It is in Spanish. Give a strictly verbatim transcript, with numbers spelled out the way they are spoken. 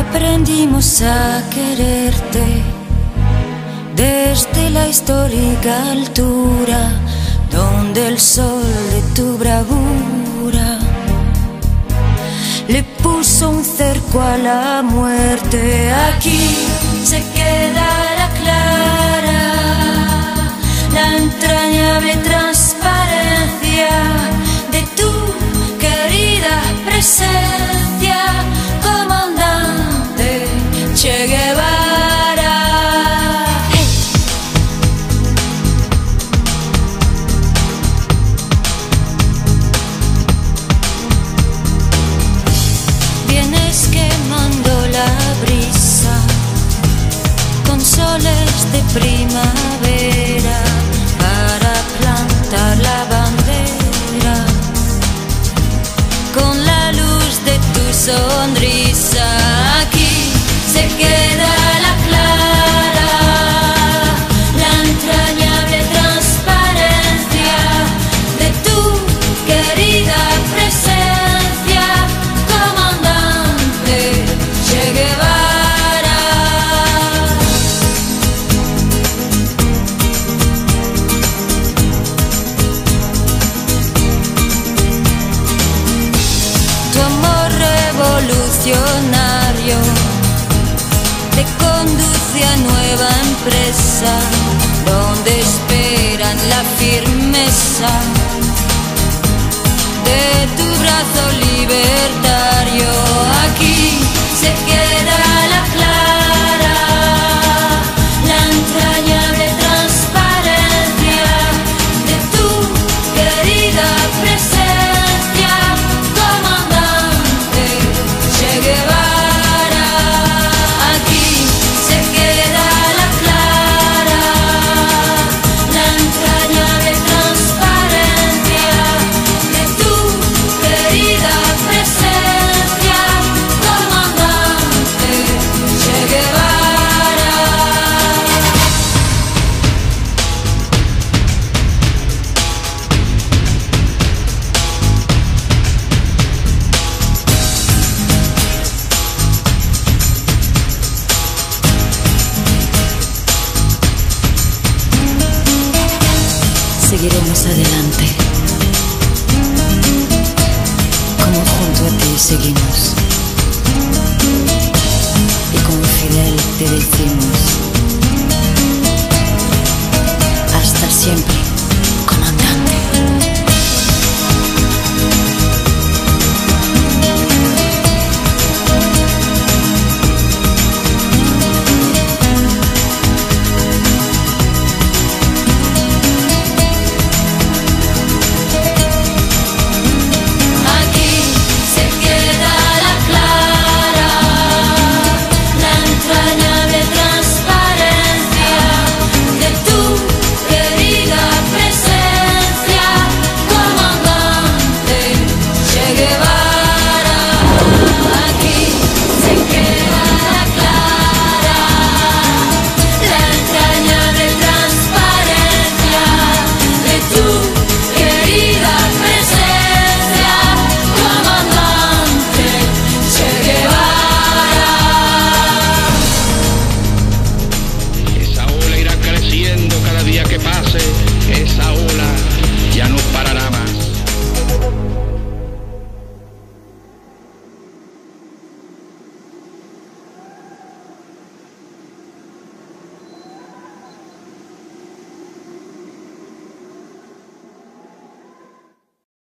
Aprendimos a quererte desde la histórica altura donde el sol de tu bravura le puso un cerco a la muerte. Aquí se quedará clara la entrañable transparencia de tu querida presencia, comandante Che Guevara. Hey. Vienes quemando la brisa con soles de primavera para plantar la bandera con la luz de tu sonrisa. Aquí se queda la clara, la entrañable transparencia de tu querida presencia, comandante Che Guevara. Tu amor revolucionario te conduce a nueva empresa donde esperan la firmeza de tu brazo libertario. Aquí se queda la clara, la entrañable transparencia de tu querida presencia, comandante Che Guevara. Aquí se queda la clara, la entrañable transparencia de tu querida presencia, comandante Che Guevara. Seguiremos adelante, como junto a ti seguimos, y como Fidel te decía.